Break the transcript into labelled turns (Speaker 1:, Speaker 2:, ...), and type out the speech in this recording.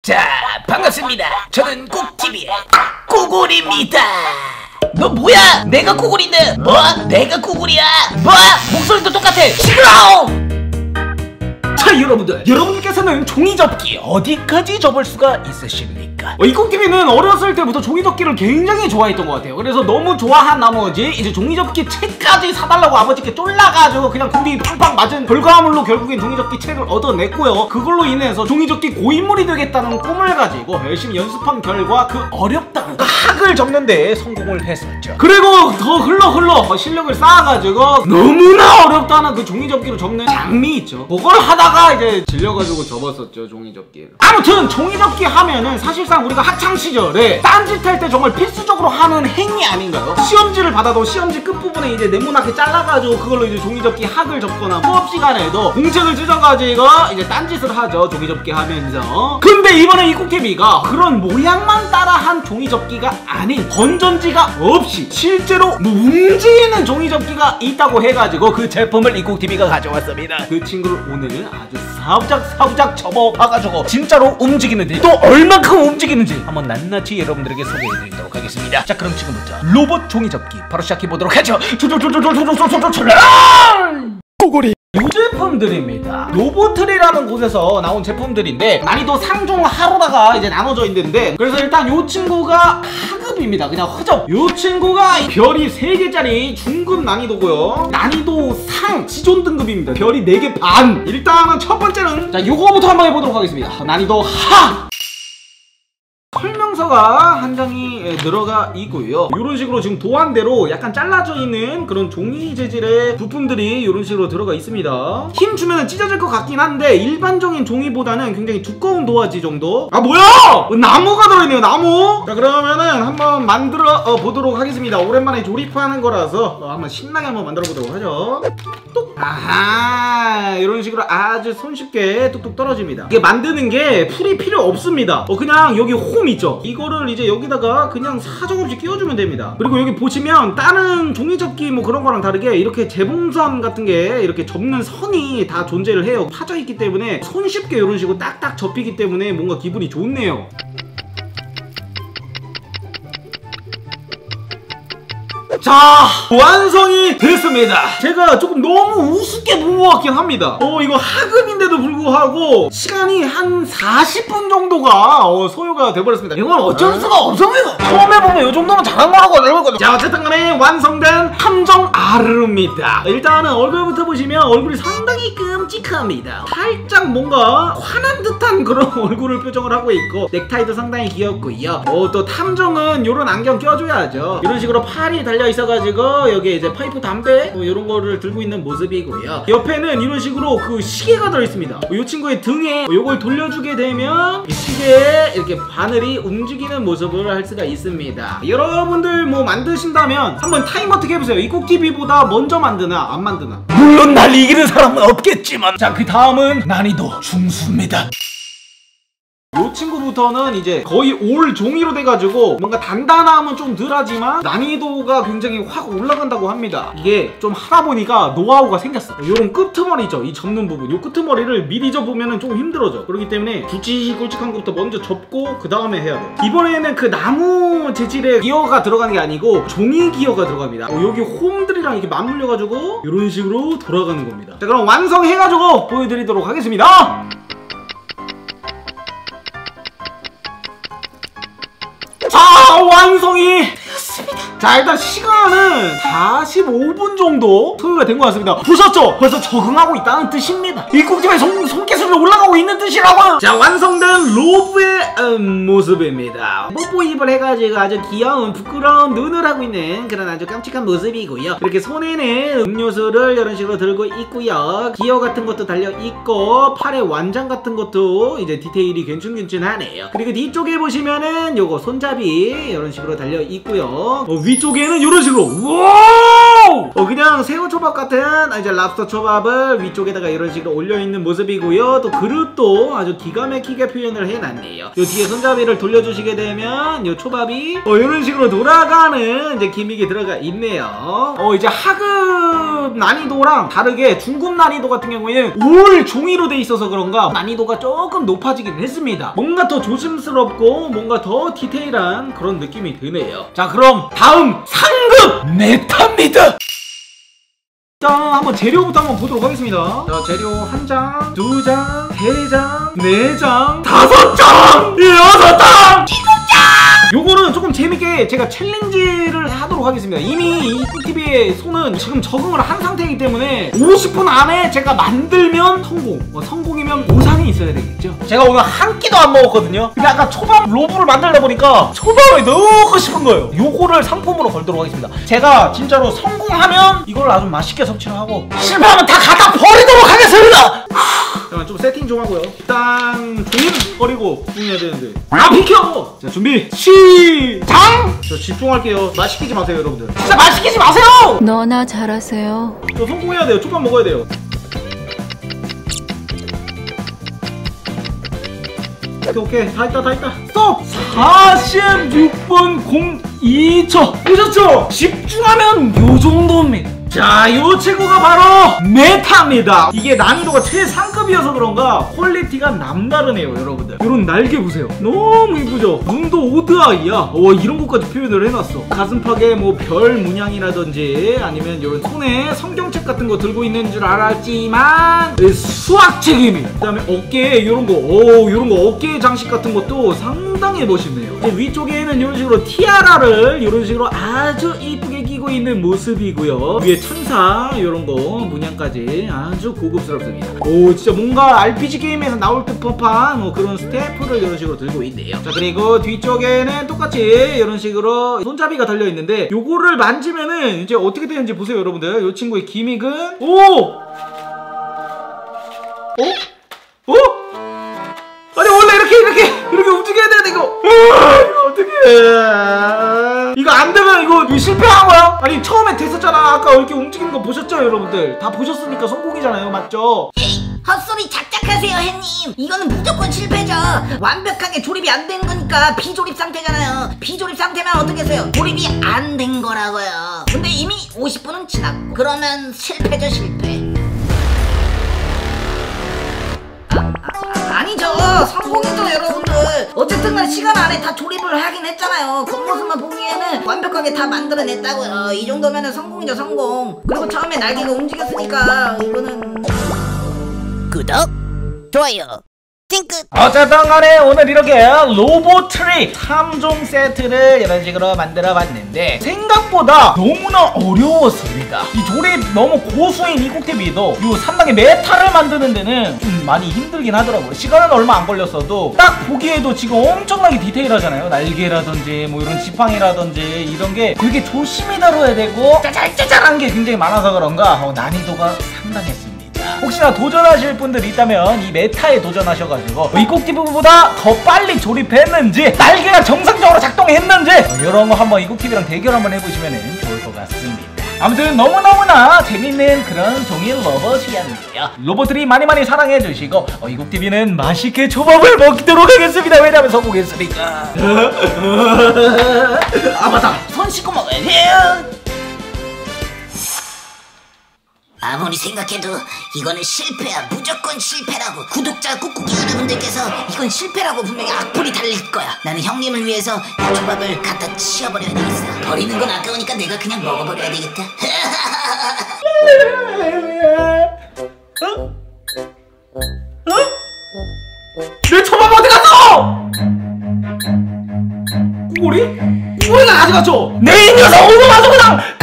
Speaker 1: 자, 반갑습니다. 저는 꾹TV의 꾸굴입니다. 너 뭐야? 내가 꾸굴인데 뭐? 내가 꾸굴이야? 뭐? 목소리도 똑같아. 시끄러워! 자, 여러분들께서는 종이접기 어디까지 접을 수가 있으십니까?
Speaker 2: 이 꾹TV는 어렸을 때부터 종이접기를 굉장히 좋아했던 것 같아요. 그래서 너무 좋아한 나머지 이제 종이접기 책까지 사달라고 아버지께 쫄라가지고 그냥 군디 팡팡 맞은 결과물로 결국엔 종이접기 책을 얻어냈고요. 그걸로 인해서 종이접기 고인물이 되겠다는 꿈을 가지고 열심히 연습한 결과 그 어렵다는 학을 접는데 성공을 했었죠. 그리고 더 흘러 실력을 쌓아가지고 너무나 어렵다는 그 종이접기로 접는 장미 있죠. 그걸 하다가 이제 질려가지고 접었었죠, 종이접기를. 아무튼 종이접기 하면은 사실상 우리가 학창시절에 딴짓할 때 정말 필수적으로 하는 행위 아닌가요? 시험지를 받아도 시험지 끝부분에 이제 네모나게 잘라가지고 그걸로 이제 종이접기 학을 접거나 수업 시간에도 공책을 찢어가지고 이제 딴짓을 하죠, 종이접기 하면서. 근데 이번에 이 꾹TV가 그런 모양만 따라한 종이접기가 아닌 건전지가 없이 실제로 움직이는 종이접기가 있다고 해가지고 그 제품을 이 꾹TV가 가져왔습니다. 그 친구를 오늘은 아주 사부작 접어봐가지고 진짜로 움직이는지 또 얼만큼 움직이는지 한번 낱낱이 여러분들에게 소개해드리도록 하겠습니다. 자, 그럼 지금부터 로봇 종이접기 바로 시작해보도록 하죠. 꼬골이 이 제품들입니다. 로보트리라는 곳에서 나온 제품들인데 난이도 상중 하로다가 이제 나눠져 있는데, 그래서 일단 요 친구가 하급입니다. 그냥 허접. 요 친구가 별이 3개짜리 중급 난이도고요. 난이도 상 지존 등급입니다. 별이 4개 반. 일단은 첫 번째는 자, 요거부터 한번 해보도록 하겠습니다. 난이도 하. 설명서가 한 장이 들어가 있고요. 이런 식으로 지금 도안대로 약간 잘라져 있는 그런 종이 재질의 부품들이 이런 식으로 들어가 있습니다. 힘 주면 찢어질 것 같긴 한데 일반적인 종이보다는 굉장히 두꺼운 도화지 정도. 아, 뭐야! 나무가 들어있네요, 나무. 자, 그러면은 한번 만들어 보도록 하겠습니다. 오랜만에 조립하는 거라서 한번 신나게 한번 만들어 보도록 하죠. 뚝! 아하, 이런 식으로 아주 손쉽게 뚝뚝 떨어집니다. 이게 만드는 게 풀이 필요 없습니다. 그냥 여기 홈 있죠? 이거를 이제 여기다가 그냥 사정없이 끼워주면 됩니다. 그리고 여기 보시면 다른 종이접기 뭐 그런 거랑 다르게 이렇게 재봉선 같은 게 이렇게 접는 선이 다 존재를 해요. 파져 있기 때문에 손쉽게 이런 식으로 딱딱 접히기 때문에 뭔가 기분이 좋네요. 자, 완성이 됐습니다. 제가 조금 너무 우습게 본 것 같긴 합니다. 이거 하급인데도 불구하고 시간이 한 40분 정도가 소요가 돼버렸습니다. 이건 어쩔 수가 없습니다. 처음 해보면 이 정도면 잘한 거라고 알거든요. 자, 어쨌든 간에 완성된 함정 아르입니다. 일단은 얼굴부터 보시면 얼굴이 상당히 끔찍합니다. 살짝 뭔가 화난 듯한 그런 얼굴을 표정을 하고 있고 넥타이도 상당히 귀엽고요. 또 탐정은 이런 안경 껴줘야죠. 이런 식으로 팔이 달려 있어가지고 여기에 이제 파이프 담배 이런 거를 들고 있는 모습이고요. 옆에는 이런 식으로 그 시계가 들어있습니다. 이 친구의 등에 이걸 돌려주게 되면 이 시계에 이렇게 바늘이 움직이는 모습을 할 수가 있습니다. 여러분들 뭐 만드신다면 한번 타임 어떻게 해보세요. 이 꾹TV보다 먼저 만드나 안 만드나? 물론 날 이기는 사람은 없겠지만. 자, 그 다음은 난이도 중수입니다. 이 친구부터는 이제 거의 올 종이로 돼가지고 뭔가 단단함은 좀 덜하지만 난이도가 굉장히 확 올라간다고 합니다. 이게 좀 하다 보니까 노하우가 생겼어. 요런 끄트머리 있죠, 이 접는 부분. 요 끄트머리를 미리 접으면 조금 힘들어져. 그렇기 때문에 굵직굵직한 것부터 먼저 접고 그 다음에 해야 돼. 이번에는 그 나무 재질의 기어가 들어가는 게 아니고 종이 기어가 들어갑니다. 여기 홈들이랑 이렇게 맞물려가지고 이런 식으로 돌아가는 겁니다. 자, 그럼 완성해가지고 보여드리도록 하겠습니다. 자, 완성이 되었습니다. 자, 일단 시간은 45분 정도 소요가 된 것 같습니다. 보셨죠? 벌써 적응하고 있다는 뜻입니다. 이 꾹TV의 손기술이 올라가고 있는 뜻이라고요. 자, 완성된 로브의 모습입니다. 뽀뽀입을 해가지고 아주 귀여운 부끄러운 눈을 하고 있는 그런 아주 깜찍한 모습이고요. 이렇게 손에는 음료수를 이런 식으로 들고 있고요. 기어 같은 것도 달려있고 팔에 완장 같은 것도 이제 디테일이 괜찮하네요. 그리고 뒤쪽에 보시면은 요거 손잡이 이런 식으로 달려있고요. 위쪽에는 이런 식으로 우와! 그냥 새우초밥 같은 이제 랍스터 초밥을 위쪽에다가 이런 식으로 올려있는 모습이고요. 또 그릇도 아주 기가 막히게 표현을 해놨네요. 요 뒤에 손잡이를 돌려주시게 되면 요 초밥이 이런 식으로 돌아가는 이제 기믹이 들어가 있네요. 이제 하급 난이도랑 다르게 중급 난이도 같은 경우에는 올 종이로 돼 있어서 그런가 난이도가 조금 높아지긴 했습니다. 뭔가 더 조심스럽고 뭔가 더 디테일한 그런 느낌이 드네요. 자, 그럼 다음 상급 메타입니다. 자, 한번 재료부터 한번 보도록 하겠습니다. 자, 재료 1장, 2장, 3장, 4장, 5장, 6장! 요거는 조금 재밌게 제가 챌린지를 하도록 하겠습니다. 이미 이 꾹TV의 손은 지금 적응을 한 상태이기 때문에 50분 안에 제가 만들면 성공, 성공이면 보상이 있어야 되겠죠. 제가 오늘 한 끼도 안 먹었거든요. 근데 아까 초밥 로브를 만들다 보니까 초밥을 넣고 싶은 거예요. 요거를 상품으로 걸도록 하겠습니다. 제가 진짜로 성공하면 이걸 아주 맛있게 섭취를 하고 실패하면 다 갖다 버리도록 하겠습니다. 잠깐만 좀 세팅 좀 하고요. 일단 종이는 버리고 집중해야 되는데 비켜! 자, 준비 시작! 저 집중할게요. 말 시키지 마세요, 여러분들. 진짜 말 시키지 마세요!
Speaker 3: 너나 잘하세요.
Speaker 2: 저 성공해야 돼요. 초밥 먹어야 돼요. 오케이 다 했다 스톱! 46분 02초 보셨죠? 집중하면 요 정도입니다. 자, 요 친구가 바로 메타입니다. 이게 난이도가 최상급이어서 그런가 퀄리티가 남다르네요, 여러분들. 요런 날개 보세요. 너무 이쁘죠? 눈도 오드아이야. 이런 것까지 표현을 해놨어. 가슴팍에 뭐 별 문양이라든지 아니면 요런 손에 성경책 같은 거 들고 있는 줄 알았지만 수학책입니다. 그 다음에 어깨에 요런 거 어깨 장식 같은 것도 상당히 멋있네요. 이제 위쪽에는 이런 식으로 티아라를 이런 식으로 아주 이쁘게 끼고 있는 모습이고요. 위에 천사 이런 거 문양까지 아주 고급스럽습니다. 진짜 뭔가 RPG 게임에서 나올 듯 법한 그런 스태프를 이런 식으로 들고 있네요. 자, 그리고 뒤쪽에는 똑같이 이런 식으로 손잡이가 달려 있는데 요거를 만지면은 이제 어떻게 되는지 보세요, 여러분들. 요 친구의 기믹은 아니 원래 이렇게 움직여야 되는데 이거 어떡해. 이거 안 되면 이거 실패한 거야? 아니 처음에 됐었잖아. 아까 이렇게 움직이는 거 보셨죠, 여러분들? 다 보셨으니까 성공이잖아요, 맞죠?
Speaker 4: 헛소리 작작하세요, 햇님. 이거는 무조건 실패죠. 완벽하게 조립이 안 된 거니까 비조립 상태잖아요. 비조립 상태면 어떻게 해서요? 조립이 안 된 거라고요. 근데 이미 50분은 지났고 그러면 실패죠, 실패. 아니죠, 성공이죠, 여러분들. 어쨌든 간 시간 안에 다 조립을 하긴 했잖아요. 겉모습만 보기에는 완벽하게 다 만들어냈다고요. 이 정도면은 성공이죠, 성공. 그리고 처음에 날개가 움직였으니까 이거는 구독, 좋아요, 찡긋.
Speaker 2: 어쨌든 간에 오늘 이렇게 로보트리 3종 세트를 이런 식으로 만들어 봤는데 생각보다 너무나 어려웠습니다. 이 조립 너무 고수인 이 꾹TV도 이 3단계 메타를 만드는 데는 좀 많이 힘들긴 하더라고요. 시간은 얼마 안 걸렸어도 딱 보기에도 지금 엄청나게 디테일하잖아요. 날개라든지 뭐 이런 지팡이라든지 이런 게 되게 조심히 다뤄야 되고 짜잘짜잘한 게 굉장히 많아서 그런가 난이도가 상당했습니다. 혹시나 도전하실 분들 있다면 이 메타에 도전하셔가지고 이 꾹TV보다 더 빨리 조립했는지 날개가 정상적으로 작동했는지 이런 거 한번 이 꾹TV랑 대결 한번 해보시면 좋을 것 같습니다. 아무튼 너무너무나 재밌는 그런 종이 로봇이었네요. 로봇들이 많이 사랑해주시고 이 꾹TV는 맛있게 초밥을 먹도록 하겠습니다. 왜냐면 성공했으니까. 아 맞다, 손 씻고 먹어야 돼요.
Speaker 4: 아무리 생각해도 이거는 실패야. 무조건 실패라고. 구독자 꾹꾹이 여러분들께서 이건 실패라고 분명히 악플이 달릴 거야. 나는 형님을 위해서 이 초밥을 갖다 치워버려야 되겠어. 버리는 건 아까우니까 내가 그냥 먹어버려야 되겠다.
Speaker 2: 내 초밥 어디 갔어? 꼬리? 꼬리가 가져갔죠? 내 이 녀석 오늘 와서 그냥